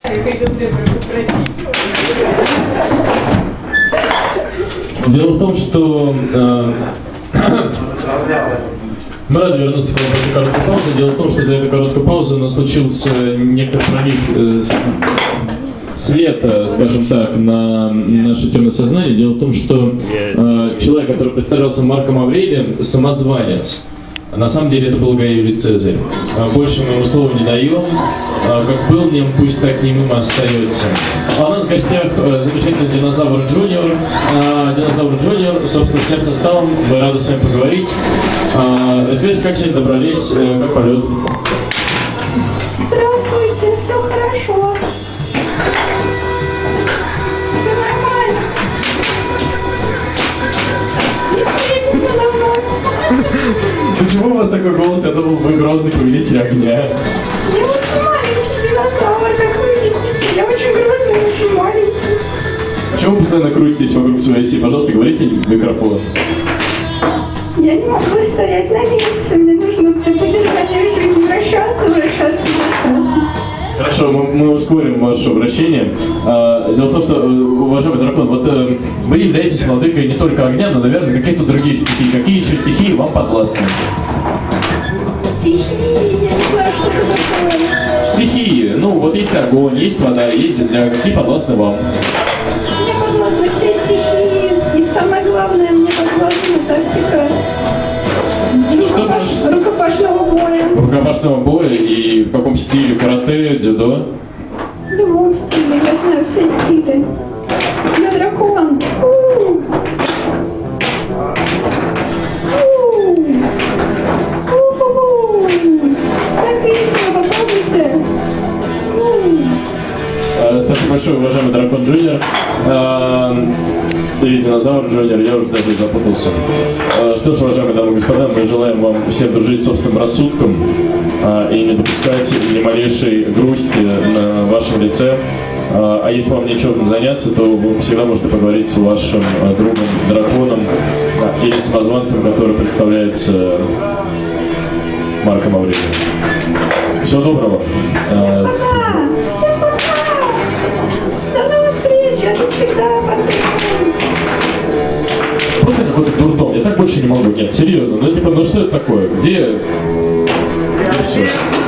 Дело в том, что мы рады вернуться к вам после короткой паузы. Дело в том, что за эту короткую паузу у нас случился некоторый проник света, скажем так, на наше темное сознание. Дело в том, что человек, который представлялся Марком Аврелием, самозванец. На самом деле это был Гай Юлий Цезарь. Больше мы ему слова не даем. Как был ним, пусть так ним и остается. А у нас в гостях замечательный Динозавр Джуниор. Динозавр Джуниор, собственно, всем составом. Мы рады с вами поговорить. Расскажите, как сегодня добрались, как полет? Здравствуйте, все хорошо. Все нормально. Не встретитесь надо мной. Почему у вас такой голос? Я думал, вы грозный повелитель огня. Я очень маленький динозавр, как вы видите. Я очень грозный, очень маленький. Почему вы постоянно крутитесь вокруг своей оси? Пожалуйста, говорите в микрофон. Я не могу стоять на месте. Мне нужно для поддержания жизни вращаться. Хорошо, мы ускорим ваше обращение. Дело в том, что, уважаемый дракон, вот вы являетесь владыкой не только огня, но, наверное, каких-то других стихий. Какие еще стихии вам подвластны? Стихии, я не знаю, что это такое. Стихии. Ну, вот есть огонь, есть вода, есть земля. Какие подвластны вам? Мне подвластны все стихии. И самое главное, мне подвластна тактика рукопашного боя. Рукопашного боя и в каком стиле? Карате, дзюдо? В любом стиле, я знаю все стили. Я дракон. Так весело, попробуйте. Спасибо большое, уважаемый дракон Джуниор. Или Динозавр Джуниор, я уже даже запутался. Что ж, уважаемые дамы и господа, мы желаем вам всем дружить собственным рассудком и не допускать ни малейшей грусти на вашем лице. А если вам нечем заняться, то вы всегда можете поговорить с вашим другом, драконом или самозванцем, который представляется Марком Аврелием. Всего доброго. Пока! Всем пока! До новых встреч! Я тут всегда посмотрю. Просто какой-то дурдом. Я так больше не могу. Нет, серьезно. Ну типа, ну что это такое? Где все?